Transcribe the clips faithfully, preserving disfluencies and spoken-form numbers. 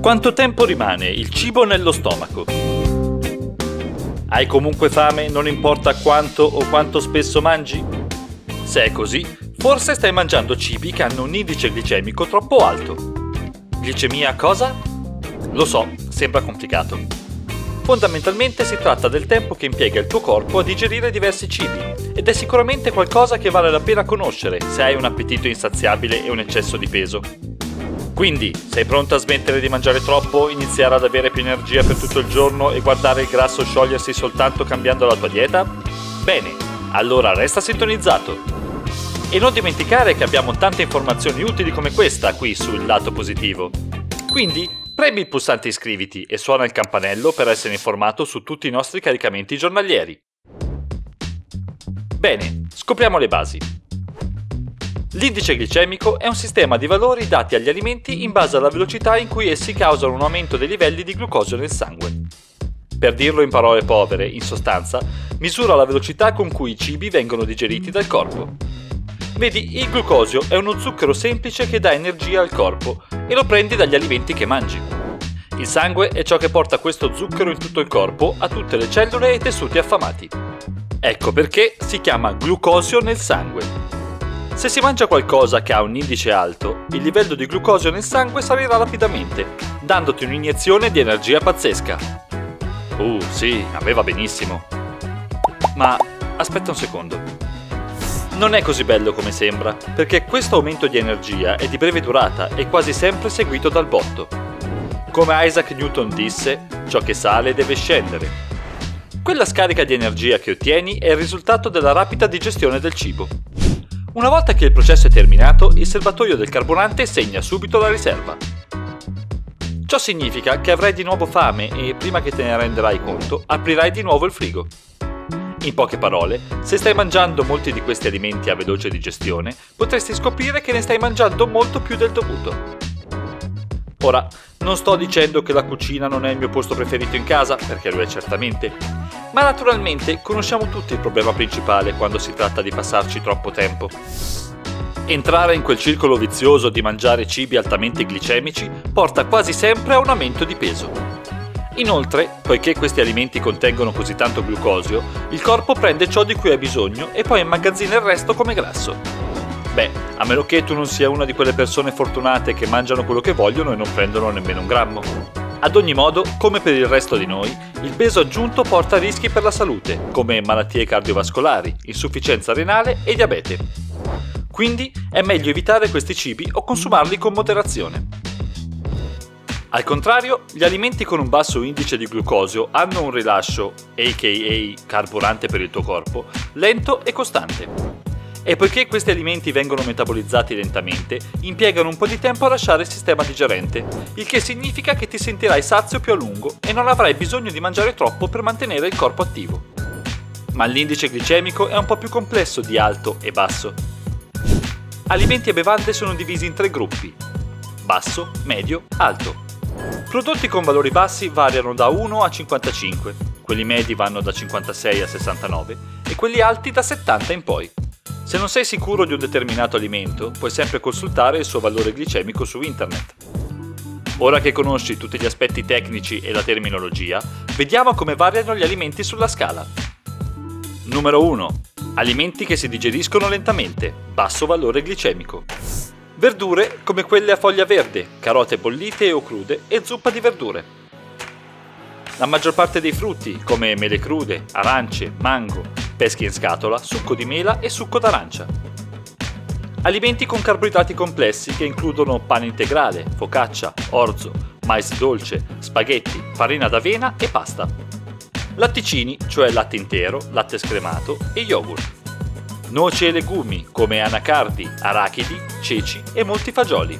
Quanto tempo rimane il cibo nello stomaco? Hai comunque fame, non importa quanto o quanto spesso mangi? Se è così, forse stai mangiando cibi che hanno un indice glicemico troppo alto. Glicemia cosa? Lo so, sembra complicato. Fondamentalmente si tratta del tempo che impiega il tuo corpo a digerire diversi cibi, ed è sicuramente qualcosa che vale la pena conoscere se hai un appetito insaziabile e un eccesso di peso. Quindi, sei pronto a smettere di mangiare troppo, iniziare ad avere più energia per tutto il giorno e guardare il grasso sciogliersi soltanto cambiando la tua dieta? Bene, allora resta sintonizzato! E non dimenticare che abbiamo tante informazioni utili come questa qui sul lato positivo. Quindi, premi il pulsante iscriviti e suona il campanello per essere informato su tutti i nostri caricamenti giornalieri. Bene, scopriamo le basi. L'indice glicemico è un sistema di valori dati agli alimenti in base alla velocità in cui essi causano un aumento dei livelli di glucosio nel sangue. Per dirlo in parole povere, in sostanza, misura la velocità con cui i cibi vengono digeriti dal corpo. Vedi, il glucosio è uno zucchero semplice che dà energia al corpo e lo prendi dagli alimenti che mangi. Il sangue è ciò che porta questo zucchero in tutto il corpo a tutte le cellule e i tessuti affamati. Ecco perché si chiama glucosio nel sangue. Se si mangia qualcosa che ha un indice alto, il livello di glucosio nel sangue salirà rapidamente, dandoti un'iniezione di energia pazzesca. Uh, sì, a me va benissimo. Ma aspetta un secondo. Non è così bello come sembra, perché questo aumento di energia è di breve durata e quasi sempre seguito dal botto. Come Isaac Newton disse, ciò che sale deve scendere. Quella scarica di energia che ottieni è il risultato della rapida digestione del cibo. Una volta che il processo è terminato, il serbatoio del carburante segna subito la riserva. Ciò significa che avrai di nuovo fame e, prima che te ne renderai conto, aprirai di nuovo il frigo. In poche parole, se stai mangiando molti di questi alimenti a veloce digestione, potresti scoprire che ne stai mangiando molto più del dovuto. Ora, non sto dicendo che la cucina non è il mio posto preferito in casa, perché lo è certamente, ma naturalmente conosciamo tutti il problema principale quando si tratta di passarci troppo tempo. Entrare in quel circolo vizioso di mangiare cibi altamente glicemici porta quasi sempre a un aumento di peso. Inoltre, poiché questi alimenti contengono così tanto glucosio, il corpo prende ciò di cui ha bisogno e poi immagazzina il resto come grasso. Beh, a meno che tu non sia una di quelle persone fortunate che mangiano quello che vogliono e non prendono nemmeno un grammo. Ad ogni modo, come per il resto di noi, il peso aggiunto porta rischi per la salute, come malattie cardiovascolari, insufficienza renale e diabete. Quindi è meglio evitare questi cibi o consumarli con moderazione. Al contrario, gli alimenti con un basso indice di glucosio hanno un rilascio, aka carburante per il tuo corpo, lento e costante. E poiché questi alimenti vengono metabolizzati lentamente, impiegano un po' di tempo a lasciare il sistema digerente, il che significa che ti sentirai sazio più a lungo e non avrai bisogno di mangiare troppo per mantenere il corpo attivo. Ma l'indice glicemico è un po' più complesso di alto e basso. Alimenti e bevande sono divisi in tre gruppi: basso, medio, alto. Prodotti con valori bassi variano da uno a cinquantacinque, quelli medi vanno da cinquantasei a sessantanove e quelli alti da settanta in poi. Se non sei sicuro di un determinato alimento, puoi sempre consultare il suo valore glicemico su internet. Ora che conosci tutti gli aspetti tecnici e la terminologia, vediamo come variano gli alimenti sulla scala. Numero uno. Alimenti che si digeriscono lentamente, basso valore glicemico. Verdure come quelle a foglia verde, carote bollite o crude e zuppa di verdure. La maggior parte dei frutti, come mele crude, arance, mango, pesche in scatola, succo di mela e succo d'arancia. Alimenti con carboidrati complessi che includono pane integrale, focaccia, orzo, mais dolce, spaghetti, farina d'avena e pasta. Latticini, cioè latte intero, latte scremato e yogurt. Noci e legumi come anacardi, arachidi, ceci e molti fagioli.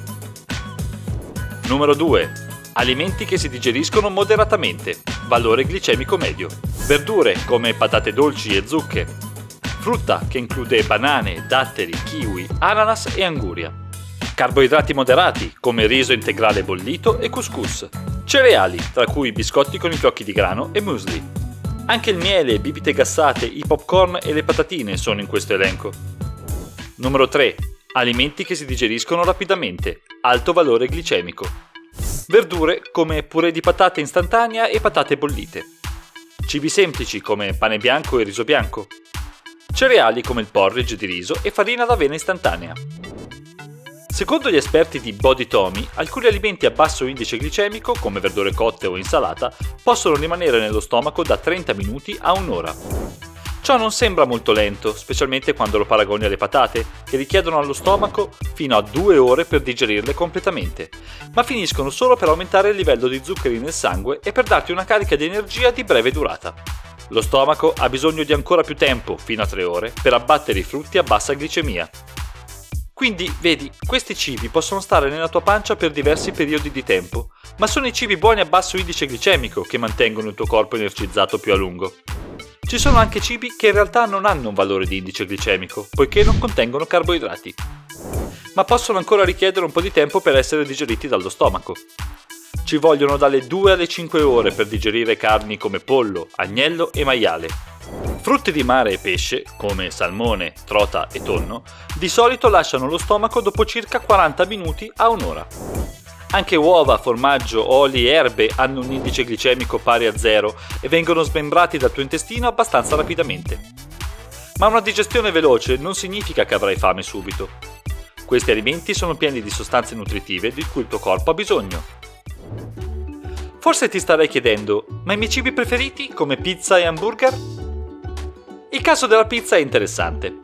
Numero due. Alimenti che si digeriscono moderatamente, valore glicemico medio. Verdure come patate dolci e zucche. Frutta che include banane, datteri, kiwi, ananas e anguria. Carboidrati moderati come riso integrale bollito e couscous. Cereali, tra cui biscotti con i fiocchi di grano e muesli. Anche il miele, bibite gassate, i popcorn e le patatine sono in questo elenco. Numero tre. Alimenti che si digeriscono rapidamente, alto valore glicemico. verdure come purè di patate istantanea e patate bollite, cibi semplici come pane bianco e riso bianco, cereali come il porridge di riso e farina d'avena istantanea. Secondo gli esperti di Bodytomy, alcuni alimenti a basso indice glicemico, come verdure cotte o insalata, possono rimanere nello stomaco da trenta minuti a un'ora. Ciò non sembra molto lento, specialmente quando lo paragoni alle patate, che richiedono allo stomaco fino a due ore per digerirle completamente, ma finiscono solo per aumentare il livello di zuccheri nel sangue e per darti una carica di energia di breve durata. Lo stomaco ha bisogno di ancora più tempo, fino a tre ore, per abbattere i frutti a bassa glicemia. Quindi, vedi, questi cibi possono stare nella tua pancia per diversi periodi di tempo, ma sono i cibi buoni a basso indice glicemico che mantengono il tuo corpo energizzato più a lungo. Ci sono anche cibi che in realtà non hanno un valore di indice glicemico, poiché non contengono carboidrati, ma possono ancora richiedere un po' di tempo per essere digeriti dallo stomaco. Ci vogliono dalle due alle cinque ore per digerire carni come pollo, agnello e maiale. Frutti di mare e pesce, come salmone, trota e tonno, di solito lasciano lo stomaco dopo circa quaranta minuti a un'ora. Anche uova, formaggio, oli e erbe hanno un indice glicemico pari a zero e vengono smembrati dal tuo intestino abbastanza rapidamente. Ma una digestione veloce non significa che avrai fame subito. Questi alimenti sono pieni di sostanze nutritive di cui il tuo corpo ha bisogno. Forse ti starai chiedendo, ma i miei cibi preferiti come pizza e hamburger? Il caso della pizza è interessante.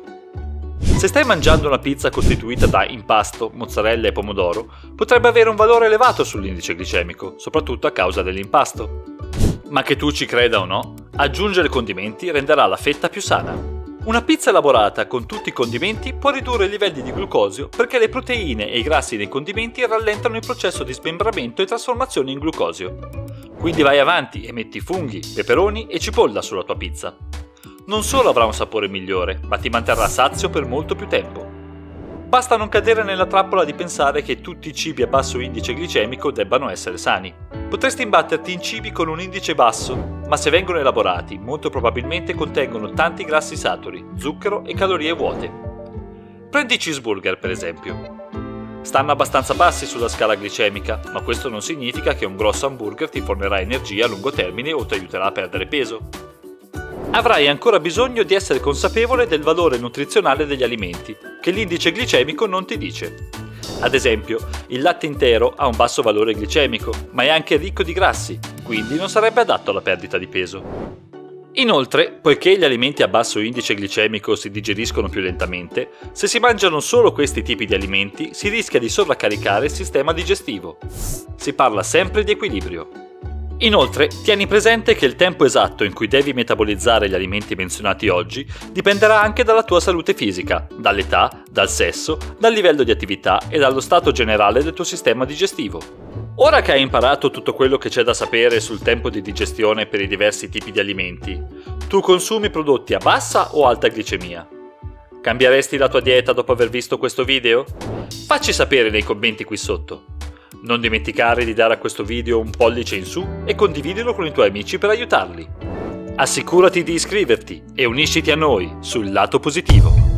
Se stai mangiando una pizza costituita da impasto, mozzarella e pomodoro, potrebbe avere un valore elevato sull'indice glicemico, soprattutto a causa dell'impasto. Ma che tu ci creda o no, aggiungere condimenti renderà la fetta più sana. Una pizza elaborata con tutti i condimenti può ridurre i livelli di glucosio perché le proteine e i grassi nei condimenti rallentano il processo di smembramento e trasformazione in glucosio. Quindi vai avanti e metti funghi, peperoni e cipolla sulla tua pizza. Non solo avrà un sapore migliore, ma ti manterrà sazio per molto più tempo. Basta non cadere nella trappola di pensare che tutti i cibi a basso indice glicemico debbano essere sani. Potresti imbatterti in cibi con un indice basso, ma se vengono elaborati, molto probabilmente contengono tanti grassi saturi, zucchero e calorie vuote. Prendi i cheeseburger, per esempio. Stanno abbastanza bassi sulla scala glicemica, ma questo non significa che un grosso hamburger ti fornirà energia a lungo termine o ti aiuterà a perdere peso. Avrai ancora bisogno di essere consapevole del valore nutrizionale degli alimenti, che l'indice glicemico non ti dice. Ad esempio, il latte intero ha un basso valore glicemico, ma è anche ricco di grassi, quindi non sarebbe adatto alla perdita di peso. Inoltre, poiché gli alimenti a basso indice glicemico si digeriscono più lentamente, se si mangiano solo questi tipi di alimenti si rischia di sovraccaricare il sistema digestivo. Si parla sempre di equilibrio. Inoltre, tieni presente che il tempo esatto in cui devi metabolizzare gli alimenti menzionati oggi dipenderà anche dalla tua salute fisica, dall'età, dal sesso, dal livello di attività e dallo stato generale del tuo sistema digestivo. Ora che hai imparato tutto quello che c'è da sapere sul tempo di digestione per i diversi tipi di alimenti, tu consumi prodotti a bassa o alta glicemia? Cambieresti la tua dieta dopo aver visto questo video? Facci sapere nei commenti qui sotto. Non dimenticare di dare a questo video un pollice in su e condividilo con i tuoi amici per aiutarli. Assicurati di iscriverti e unisciti a noi sul lato positivo.